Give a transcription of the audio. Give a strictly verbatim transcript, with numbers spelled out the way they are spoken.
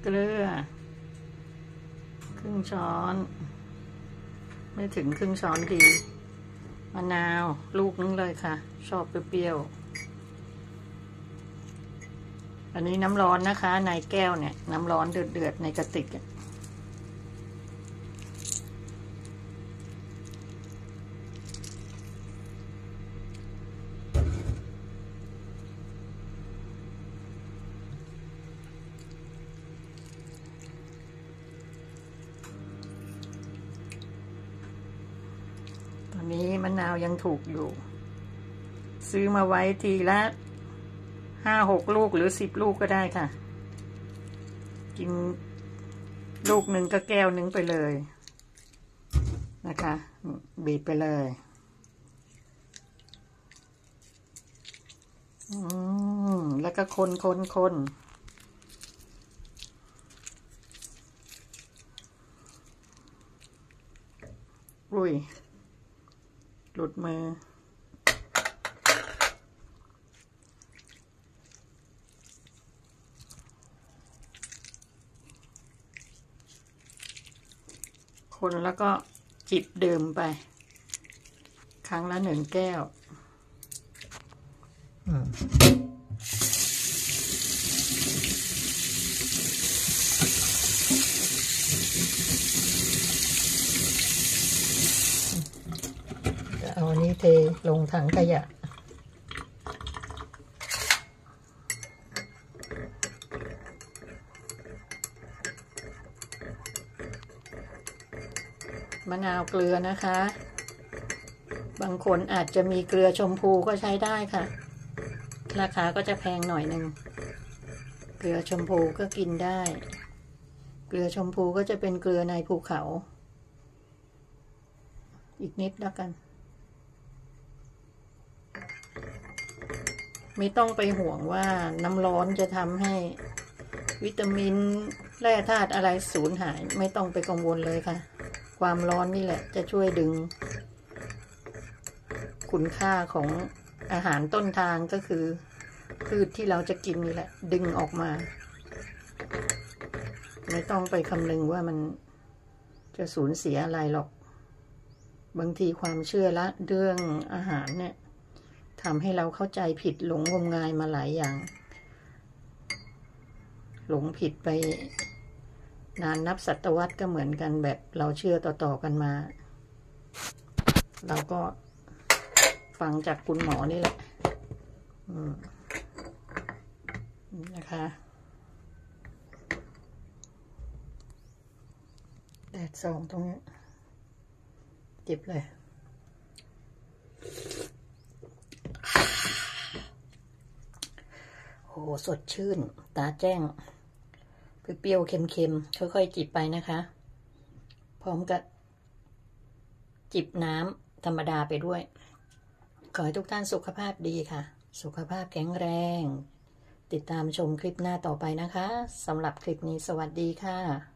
เกลือครึ่งช้อนไม่ถึงครึ่งช้อนดีมะนาวลูกนึงเลยค่ะชอบเปรี้ยวอันนี้น้ำร้อนนะคะในแก้วเนี่ยน้ำร้อนเดือดๆในกระติกตอนนี้มะนาวยังถูกอยู่ซื้อมาไว้ทีละห้าหกลูกหรือสิบลูกก็ได้ค่ะกินลูกหนึ่งก็แก้วหนึ่งไปเลยนะคะบีบไปเลยอืมแล้วก็คนคนคนอุ้ยหลุดมือคนแล้วก็จิบดื่มไปครั้งละหนึ่งแก้วจะเอาอันนี้เทลงถังขยะมะนาวเกลือนะคะบางคนอาจจะมีเกลือชมพูก็ใช้ได้ค่ะราคาก็จะแพงหน่อยหนึ่งเกลือชมพูก็กินได้เกลือชมพูก็จะเป็นเกลือในภูเขาอีกนิดแล้วกันไม่ต้องไปห่วงว่าน้ำร้อนจะทำให้วิตามินแร่ธาตุอะไรสูญหายไม่ต้องไปกังวลเลยค่ะความร้อนนี่แหละจะช่วยดึงคุณค่าของอาหารต้นทางก็คือพืชที่เราจะกินนี่แหละดึงออกมาไม่ต้องไปคำนึงว่ามันจะสูญเสียอะไรหรอกบางทีความเชื่อละเรื่องอาหารเนี่ยทำให้เราเข้าใจผิดหลงงมงายมาหลายอย่างหลงผิดไปนานนับศตวรรษก็เหมือนกันแบบเราเชื่อต่อๆกันมาเราก็ฟังจากคุณหมอนี่แหละอืมนะคะแดดส่องตรงนี้จิบเลยโอ้สดชื่นตาแจ้งเปรี้ยวๆเค็มๆค่อยๆจิบไปนะคะพร้อมกับจิบน้ำธรรมดาไปด้วยขอให้ทุกท่านสุขภาพดีค่ะสุขภาพแข็งแรงติดตามชมคลิปหน้าต่อไปนะคะสำหรับคลิปนี้สวัสดีค่ะ